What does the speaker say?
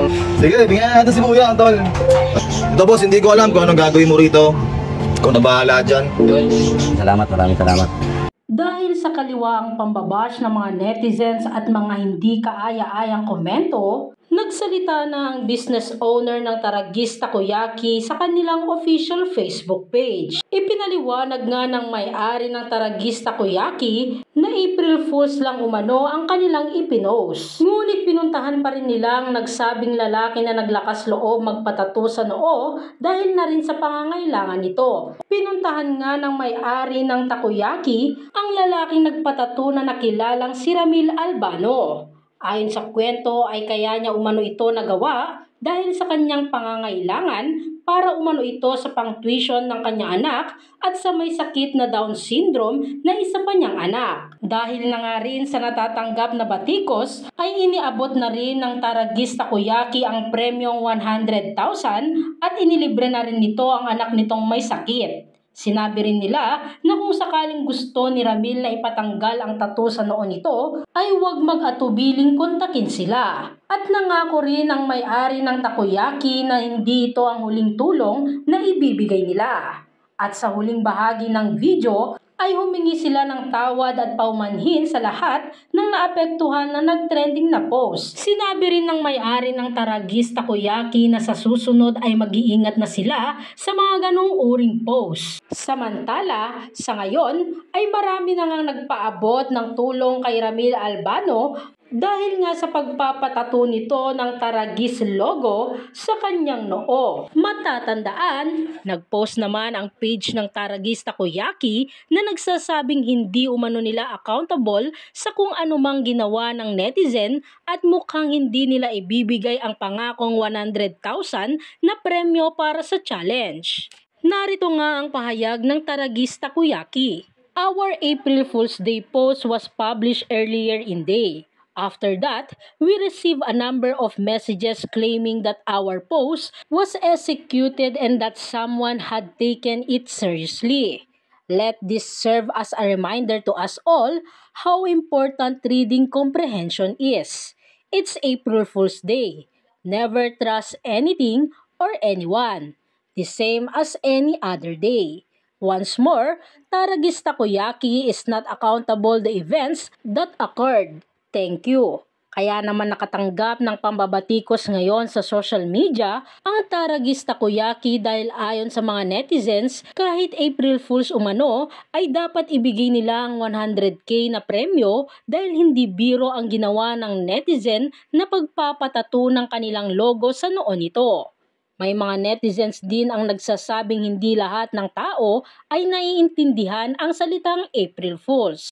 Sige, bigyan natin si Kuya, tol. Ito boss, hindi ko alam kung anong gagawin mo rito. Ikaw na bahala dyan. Salamat, maraming salamat. Dahil sa kaliwaang pambabash ng mga netizens at mga hindi kaaya-ayang komento, nagsalita na ang business owner ng Taragis Takoyaki sa kanilang official Facebook page. Ipinaliwanag nga ng may-ari ng Taragis Takoyaki na April Fools lang umano ang kanilang ipinost. Ngunit pinuntahan pa rin nila ang nagsabing lalaki na naglakas loob magpatato sa noo dahil na rin sa pangangailangan nito. Pinuntahan nga ng may-ari ng Takoyaki ang lalaking nagpatato na nakilalang si Ramil Albano. Ayon sa kwento ay kaya niya umano ito nagawa dahil sa kanyang pangangailangan para umano ito sa pang-tuition ng kanyang anak at sa may sakit na Down syndrome na isa pa niyang anak. Dahil na nga rin sa natatanggap na batikos ay iniabot na rin ng Taragis Takoyaki ang premyong 100,000 at inilibre na rin nito ang anak nitong may sakit. Sinabi rin nila na kung sakaling gusto ni Ramil na ipatanggal ang tattoo sa noo nito, ay huwag mag-atubiling kontakin sila. At nangako rin ang may-ari ng Takoyaki na hindi ito ang huling tulong na ibibigay nila. At sa huling bahagi ng video, ay humingi sila ng tawad at paumanhin sa lahat ng naapektuhan na nagtrending na post. Sinabi rin ng may-ari ng Taragis Takoyaki na sa susunod ay mag-iingat na sila sa mga ganong uring post. Samantala, sa ngayon ay marami na ngang nagpaabot ng tulong kay Ramil Albano dahil nga sa pagpapatato nito ng Taragis logo sa kanyang noo. Matatandaan, nagpost naman ang page ng Taragis Takoyaki na nagsasabing hindi umano nila accountable sa kung anumang ginawa ng netizen at mukhang hindi nila ibibigay ang pangakong 100,000 na premyo para sa challenge. Narito nga ang pahayag ng Taragis Takoyaki. Our April Fool's Day post was published earlier in day. After that, we received a number of messages claiming that our post was executed and that someone had taken it seriously. Let this serve as a reminder to us all how important reading comprehension is. It's April Fool's Day. Never trust anything or anyone, the same as any other day. Once more, Taragis Takoyaki is not accountable the events that occurred. Thank you. Kaya naman nakatanggap ng pambabatikos ngayon sa social media ang Taragis Takoyaki dahil ayon sa mga netizens, kahit April Fools umano ay dapat ibigay nila ang 100,000 na premyo dahil hindi biro ang ginawa ng netizen na pagpapatato ng kanilang logo sa noo nito. May mga netizens din ang nagsasabing hindi lahat ng tao ay naiintindihan ang salitang April Fools.